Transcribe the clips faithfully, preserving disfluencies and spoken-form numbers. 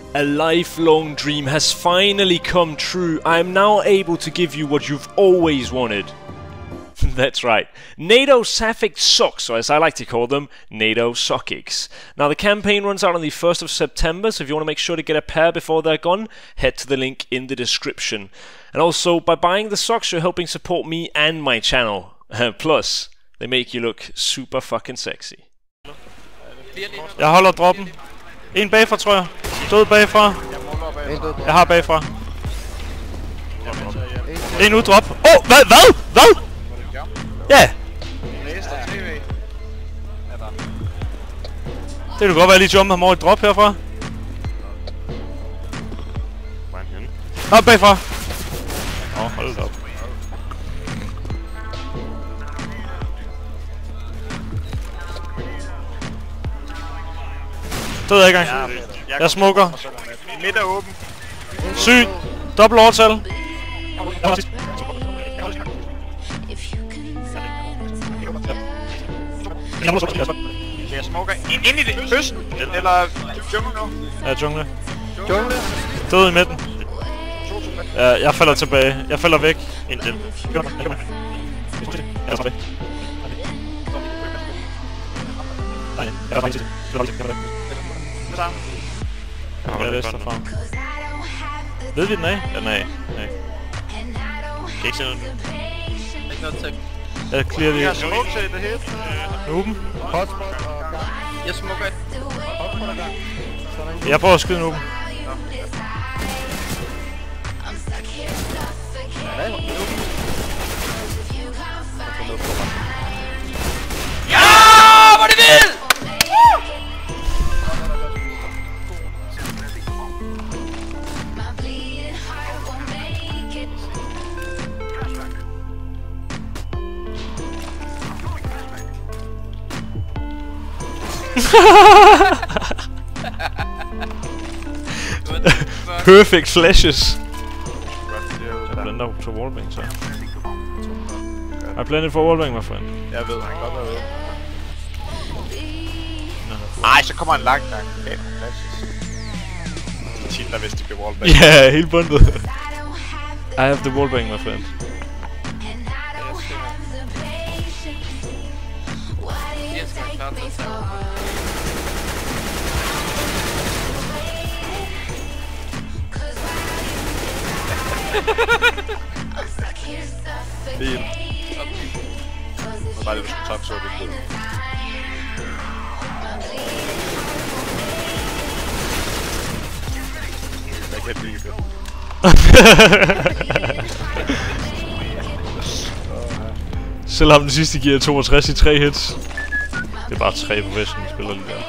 A lifelong dream has finally come true. I am now able to give you what you've always wanted. That's right. NATO Safik Socks, or as I like to call them, NATO Sockics. Now the campaign runs out on the first of September, so if you want to make sure to get a pair before they're gone, head to the link in the description. And also, by buying the socks, you're helping support me and my channel. Plus, they make you look super fucking sexy. Jeg holder droppen. En bagfra, tror jeg. Død bagfra. Jeg har bagfra. En uddrop. Åh, oh, hvad? Hvad? Hvad? Ja. Det kunne godt være, lige jumpe ham over et drop herfra. Nå, bagfra. Åh, oh, hold da op. Død adgang. Jeg smukker. Midt er åben. Syg. Dobbelt overtal. Jeg smukker ind, ind i det høsten. Eller jungle nu. Ja, jungle. Jungle. Død i midten. Ja, jeg falder tilbage. Jeg falder væk. Ind til. Jeg er tilbage. Nej, jeg er faktisk. Jeg er læst derfra. Ved vi den af? Ja, nej. Nej. Kan ikke se noget. Ikke noget tæk. Jeg clear lige. Jeg smukker til det hele. Nuben. Jeg smukker et. Jeg prøver at skyde Nuben. Ja, hvor det vildt! Perfect flashes. I blender to wallbang, så. I blended for wallbang, my friend. Jeg ved, han godt ved. Ej, så kommer en lang gang. Okay, flashes. Titler, hvis det bliver wallbang. Ja, yeah, helt bundet. I have the wallbang, my friend. Bil. Bare det, du skal top, så er det bil. Jeg kan ikke lide det. Selv ham den sidste giver toogtres i tre hits. Det er bare tre på vesten, der spiller lige der.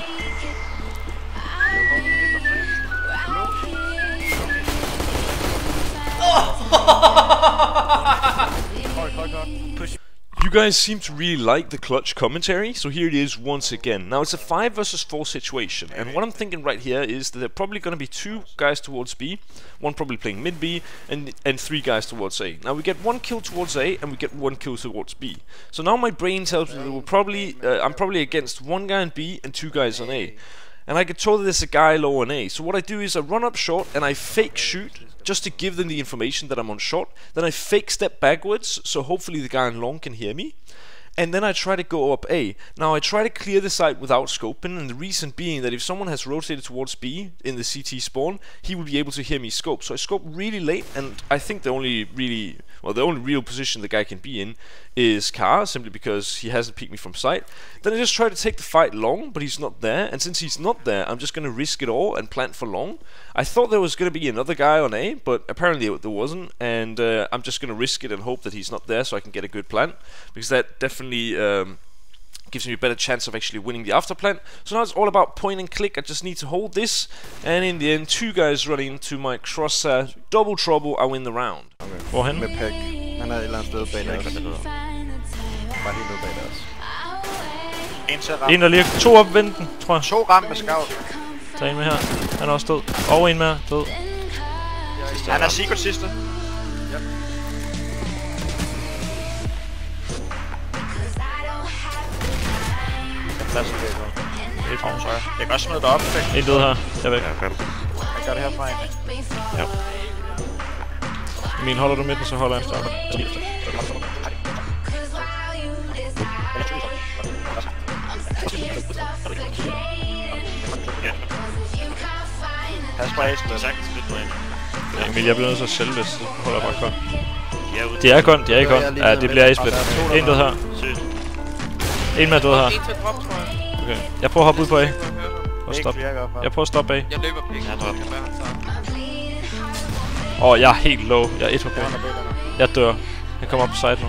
You guys seem to really like the clutch commentary, so here it is once again. Now it's a five versus four situation, and what I'm thinking right here is that there are probably going to be two guys towards B, one probably playing mid B, and and three guys towards A. Now we get one kill towards A, and we get one kill towards B. So now my brain tells me that we'll probably uh, I'm probably against one guy on B and two guys on A. And I get told that there's a guy low on A. So what I do is I run up short and I fake shoot just to give them the information that I'm on short. Then I fake step backwards, so hopefully the guy on long can hear me. And then I try to go up A. Now I try to clear the site without scoping, and the reason being that if someone has rotated towards B in the C T spawn, he will be able to hear me scope. So I scope really late, and I think the only really, well, the only real position the guy can be in is Car, simply because he hasn't peeked me from sight. Then I just try to take the fight long, but he's not there, and since he's not there, I'm just going to risk it all and plant for long. I thought there was going to be another guy on A, but apparently there wasn't, and uh, I'm just going to risk it and hope that he's not there so I can get a good plant, because that definitely um, gives me a better chance of actually winning the after plant. So now it's all about point and click. I just need to hold this, and in the end, two guys running into my cross uh, double trouble, I win the round. Okay. Hvorhen? Med Pek. Han er et eller andet sted bag os. Bare lige nede bag os. En til ramt. En der lige to op venten, tror jeg. To ramt med scout. Der er en med her. Han er også død. Og en mere død. Han er secret sidste. Ja. Jeg pladser det. Det er et så jeg kan også smide dig op. En død her. Jeg er væk. Jeg gør det herfra egentlig. Ja. Emil, holder du midten, så holder jeg en starter. Pas på Ace, det er sagtens lidt med. Ja, Emil, jeg bliver nødt til at sælge det, så holder jeg bare kun. De er kun, de er ikke kun. Ja, det bliver Ace-split. En død her. En mere død her. Okay, jeg prøver at hoppe ud på A. Og stop. Jeg prøver at stoppe A. Jeg løber pik. Åh, oh, jeg er helt low. Jeg er et på point. Jeg dør. Jeg kommer op på side nu.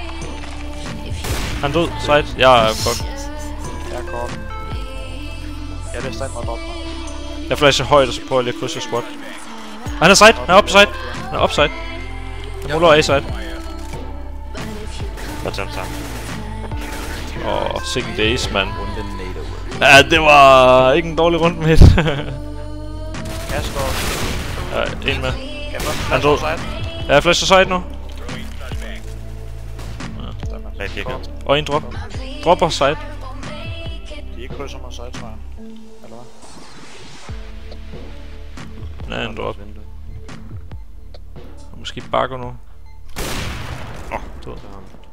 Han død. Side. Jeg er fuck. Jeg er kort. Jeg er lidt stand mig op. Jeg flasher højt, og så prøver jeg lige at krydse squat. Han er side. Han er oppe side. Han er oppe side. Jeg muller A side. Godt sammen sammen. Åh, sikken days, mand. Ja, det var ikke en dårlig runde med hit. Ja, en med. Han død. Ja, jeg flasher side nu. Ja. Og en drop. Dropper side. De er ikke krydser mig side, tror jeg. Eller hvad? Nej, en drop. Og måske bakker nu. Åh, oh, død.